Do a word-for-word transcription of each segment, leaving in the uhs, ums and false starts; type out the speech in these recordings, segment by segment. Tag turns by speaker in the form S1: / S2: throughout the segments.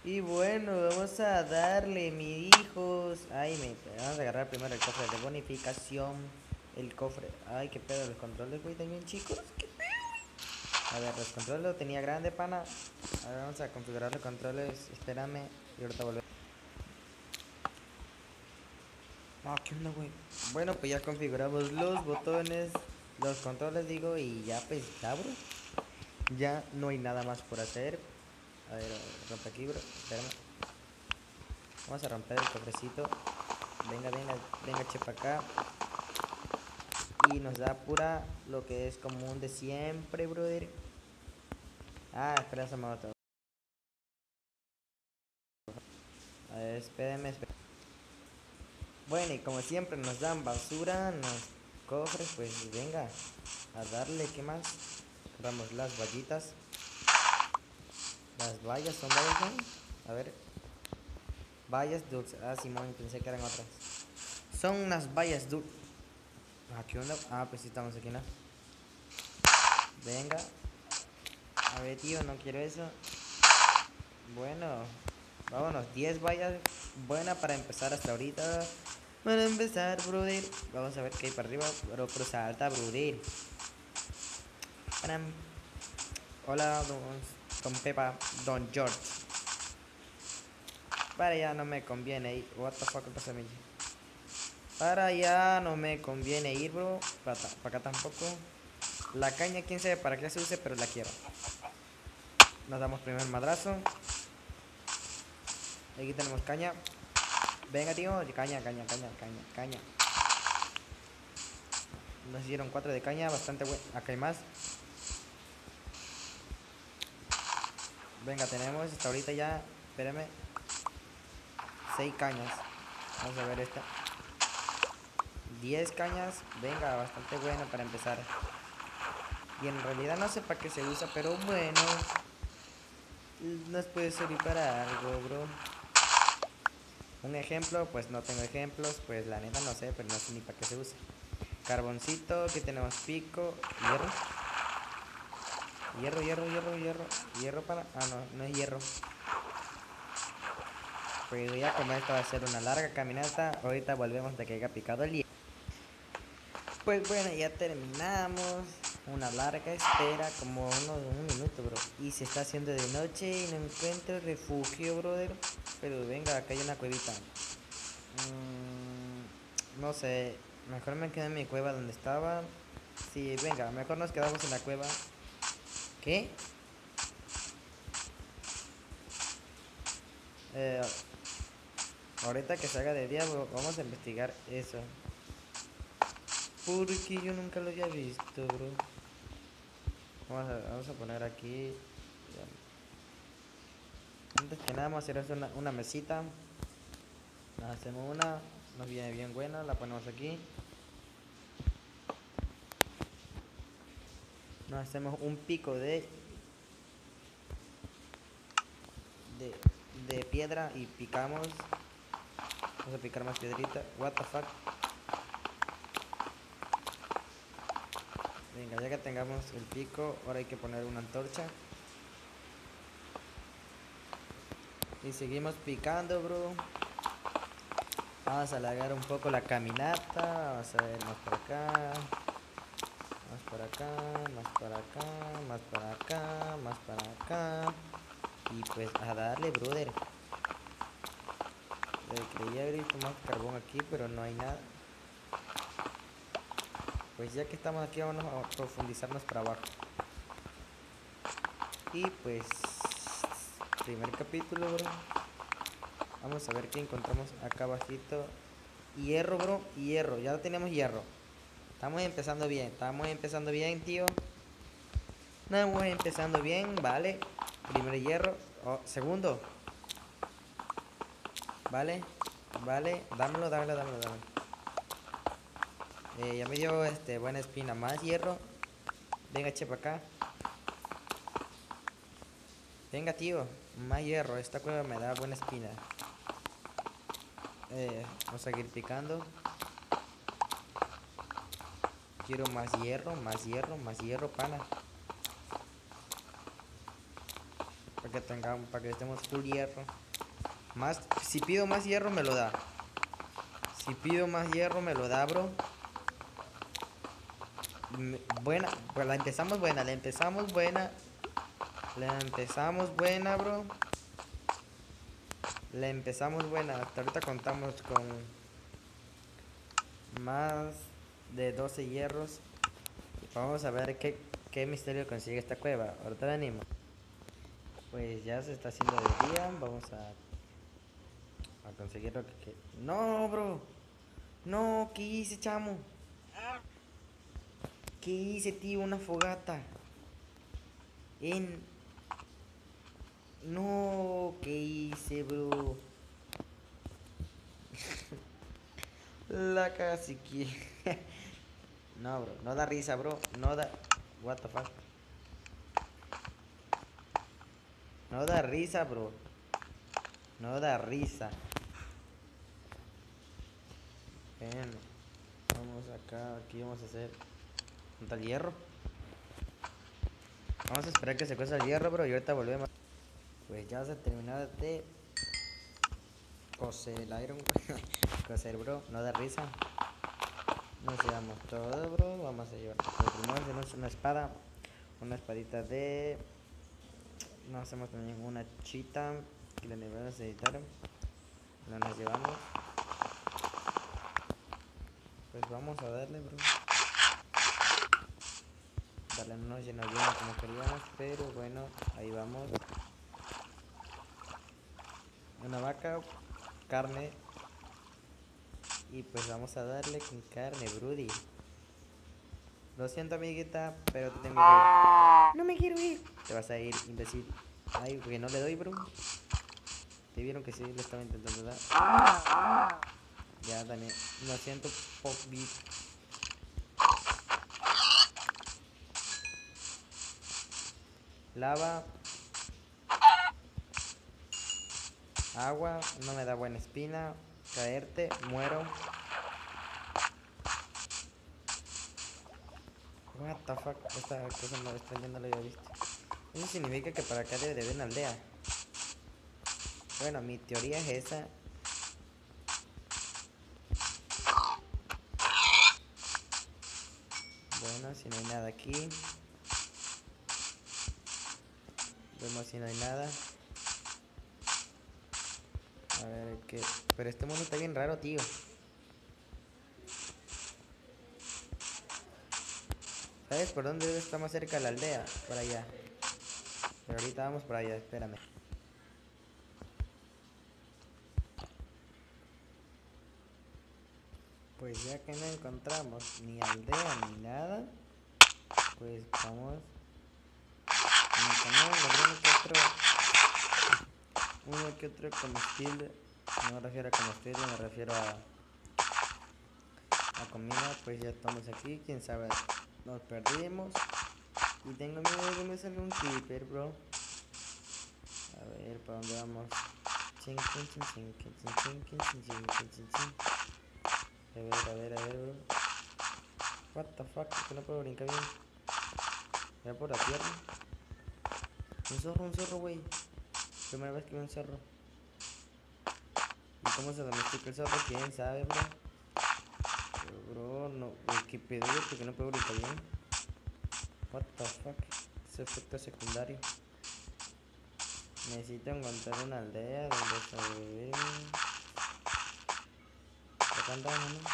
S1: Y bueno, vamos a darle, mis hijos. Ay, me. Vamos a agarrar primero el cofre de bonificación. El cofre. Ay, qué pedo, los controles, güey, también, chicos. ¿Qué pedo? A ver, los controles lo tenía grande, pana. A ver, vamos a configurar los controles. Espérame. Y ahorita volvemos. Ah, ¿qué onda, güey? Bueno, pues ya configuramos los botones, los controles, digo, y ya, pues, ya, bro. Ya no hay nada más por hacer. A ver, rompe aquí, bro. Espérame. Vamos a romper el cofrecito. Venga, venga, venga, chepa acá. Y nos da pura lo que es común de siempre, brother. Ah, espera, esa me otro. A ver, espérenme, espérenme. Bueno, y como siempre nos dan basura, nos cofres, pues venga, a darle, ¿qué más? Agarramos las vallitas. Las vallas son vallas, ¿no? A ver. Vallas dulces. Ah, Simón, pensé que eran otras. Son unas vallas dulces. Ah, ¿qué onda? Ah, pues sí, estamos aquí, ¿no? Venga. A ver, tío, no quiero eso. Bueno, vámonos. Diez vallas. Buena para empezar hasta ahorita. Para empezar, brother. Vamos a ver qué hay para arriba. Pero, pero salta, brother. Panam. Hola, don, don Pepa. Don George. Para allá no me conviene ir. What the fuck pasa a mí? Para allá no me conviene ir, bro. Para, para acá tampoco. La caña, quién sabe para qué se use, pero la quiero. Nos damos primer madrazo. Aquí tenemos caña. Venga, tío. Caña, caña, caña, caña, caña. Nos dieron cuatro de caña, bastante bueno. Acá hay más. Venga, tenemos hasta ahorita ya. Espérame. seis cañas. Vamos a ver esta. diez cañas. Venga, bastante bueno para empezar. Y en realidad no sé para qué se usa, pero bueno. Nos puede servir para algo, bro. Un ejemplo, pues no tengo ejemplos. Pues la neta no sé, pero no sé ni para qué se usa. Carboncito, aquí tenemos pico. Hierro. Hierro, hierro, hierro, hierro. Hierro para... Ah, no, no es hierro. Pues ya como esta va a ser una larga caminata, ahorita volvemos de que haya picado el hierro. Pues bueno, ya terminamos. Una larga espera, como unos un minuto, bro. Y se está haciendo de noche y no encuentro refugio, brother. Pero venga, acá hay una cuevita. Mm, no sé, mejor me quedo en mi cueva donde estaba. Sí, venga, mejor nos quedamos en la cueva. ¿Qué? Eh, ahorita que salga de día, bro, vamos a investigar eso. Porque yo nunca lo había visto, bro. Vamos a, vamos a poner aquí. Antes que nada, vamos a hacer una, una mesita. Nos hacemos una. Nos viene bien buena. La ponemos aquí. Nos hacemos un pico de. De, de piedra y picamos. Vamos a picar más piedrita. What the fuck. Venga, ya que tengamos el pico, ahora hay que poner una antorcha. Y seguimos picando, bro. Vamos a alargar un poco la caminata. Vamos a ver más por acá. Más por acá, más por acá, más por acá, más para acá. Y pues a darle, brother. Eh, creía haber visto más carbón aquí, pero no hay nada. Pues ya que estamos aquí, vamos a profundizarnos para abajo. Y pues, primer capítulo, bro. Vamos a ver qué encontramos acá abajito. Hierro, bro, hierro, ya tenemos hierro. Estamos empezando bien, estamos empezando bien, tío. Estamos empezando bien, vale. Primer hierro, oh, segundo. Vale, vale, dámelo, dámelo, dámelo, dámelo. Eh, ya me dio este buena espina, más hierro. Venga, che, para acá. Venga, tío, más hierro. Esta cueva me da buena espina. Eh, vamos a seguir picando. Quiero más hierro, más hierro, más hierro, pana. Para que tengamos, para que estemos full hierro. Más, si pido más hierro me lo da. Si pido más hierro me lo da, bro. Me- buena, pues la empezamos buena, la empezamos buena. La empezamos buena, bro. La empezamos buena. Hasta ahorita contamos con más de doce hierros. Vamos a ver qué, qué misterio consigue esta cueva. Ahorita la animo. Pues ya se está haciendo de día. Vamos a, a conseguir lo que, que... No, bro. No, ¿qué hice, chamo? ¿Qué hice, tío? Una fogata. En... No, ¿qué hice, bro? La casi que... No, bro. No da risa, bro. No da... What the fuck. No da risa, bro. No da risa. Ven. Vamos acá. Aquí vamos a hacer... ¿Dónde está el hierro? Vamos a esperar que se cueza el hierro, bro. Y ahorita volvemos. Pues ya se terminó de coser el iron. Coser, bro. No da risa. Nos llevamos todo, bro. Vamos a llevar. Primero hacemos una espada. Una espadita de... No hacemos también una chita. Que la debemos editar. No nos llevamos. Pues vamos a darle, bro. Dale, no nos llenó bien como queríamos. Pero bueno, ahí vamos. Una vaca. Carne. Y pues vamos a darle con carne, Brody. Lo siento, amiguita, pero te tengo que ir. No me quiero ir. Te vas a ir, imbécil. Ay, porque no le doy, bro. ¿Te vieron que sí le estaba intentando dar? Ya, Daniel. Lo siento, Pop Beat. Lava. Agua. No me da buena espina. Caerte. Muero. What the fuck. Esta cosa no, esta ya no la había visto. Eso significa que para acá debe de haber una aldea. Bueno, mi teoría es esa. Bueno, si no hay nada aquí. Vemos si no hay nada. A ver qué. Pero este mundo está bien raro, tío. ¿Sabes por dónde debe estar más cerca la aldea? Por allá. Pero ahorita vamos por allá, espérame. Pues ya que no encontramos ni aldea ni nada, pues vamos. Encontramos uno que otro. Uno que otro comestible. No me refiero a comestible, me refiero a. A comida. Pues ya estamos aquí, quién sabe. Nos perdimos. Y tengo miedo de que me salga un creeper, bro. A ver, ¿para dónde vamos? Chin, chin, chin, chin, chin, chin, chin, chin, chin, chin, chin. A ver, a ver, a ver, bro. What the fuck, que no puedo brincar bien. Voy por la tierra. Un zorro, un zorro, güey. Primera vez que veo un zorro. ¿Y cómo se domestica el zorro? ¿Quién sabe, bro? Pero, bro, no. Uy, qué pedo, porque no puedo brincar bien. What the fuck. Ese efecto secundario. Necesito encontrar una aldea donde sobrevivir. Acá andamos, ¿no?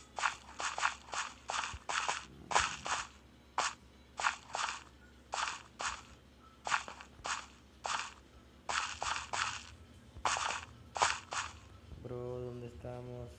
S1: Bro, ¿dónde estamos?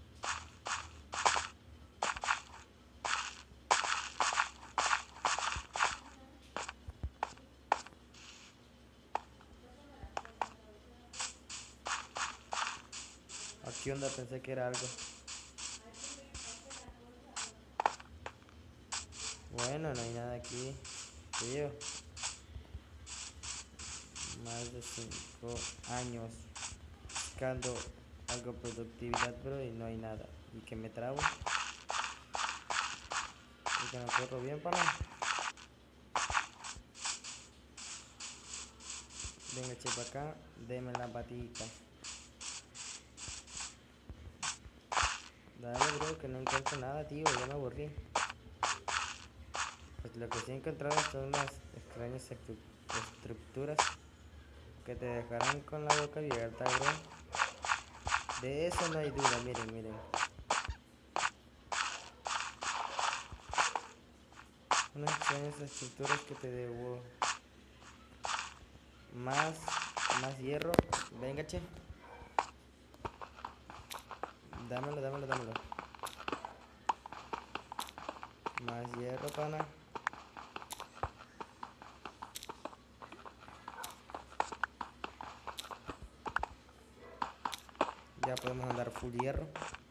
S1: Aquí onda, pensé que era algo. Bueno, no hay nada aquí. Tío. Más de cinco años buscando algo de productividad, bro, y no hay nada. Y que me trabo. Y que no corro bien, pana. Venga, che, para acá. Deme la patita. Dale, bro, que no encuentro nada, tío. Ya me aburrí. Pues lo que sí he encontrado son unas extrañas estructuras que te dejarán con la boca abierta, bro. De eso no hay duda, miren, miren. Unas extrañas estructuras que te debo. Más, más hierro. Venga, che. Dámelo, dámelo, dámelo. Más hierro, pana. Ya podemos andar full hierro.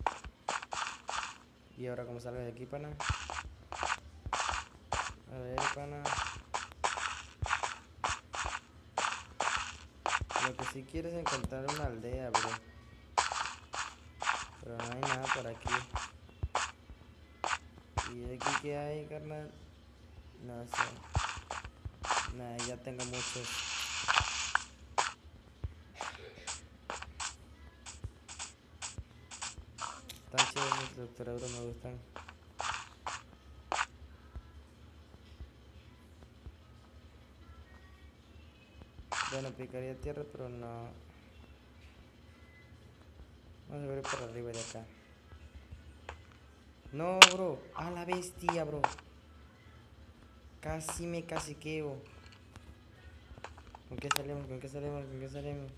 S1: Y ahora como salgo de aquí, pana. A ver, pana. Lo que sí quiero es encontrar una aldea, bro. Pero no hay nada por aquí. ¿Y de aquí qué hay, carnal? No sé. Nada, ya tengo muchos. Están chidos mis estructuras, bro, me gustan. Bueno, picaría tierra, pero no. Vamos a ver por arriba de acá. No, bro. A la bestia, bro. Casi me caciqueo. ¿Con qué salimos? ¿Con qué salimos? ¿Con qué salimos?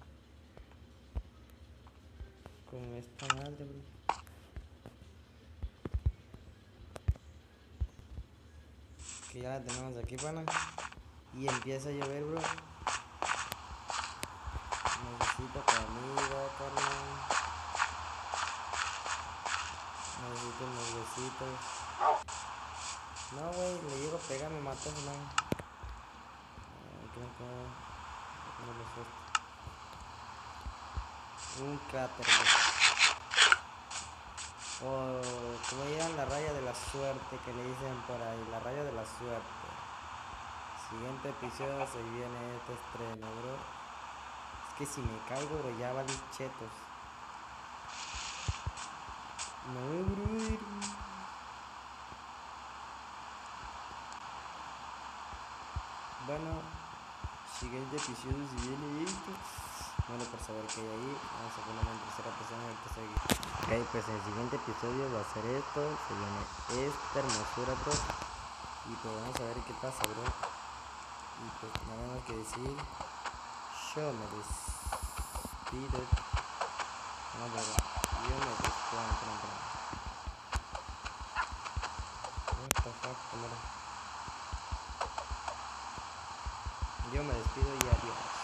S1: Con esta madre, bro. Que ya la tenemos aquí, pana. Y empieza a llover, bro. Necesito comida, carnal. Necesito unos huesitos. No, güey, le llego a pegar, me matas, man. Creo que no lo sé. Un cráter, güey. O como digan, la raya de la suerte que le dicen por ahí. La raya de la suerte. Siguiente episodio se viene este estreno, bro. Es que si me caigo, bro, ya va chetos. No, bro. Bueno, siguiente episodio si viene esto. Bueno, por saber qué hay ahí, vamos a ponerlo en tercera persona y empezar aquí. Ok, pues en el siguiente episodio va a ser esto. Se viene esta hermosura, bro. Y pues vamos a ver qué pasa, bro. Y pues nada más que decir. Yo me despido. No, bro. Yo me despido. What the fuck, cámara. Yo me despido y adiós.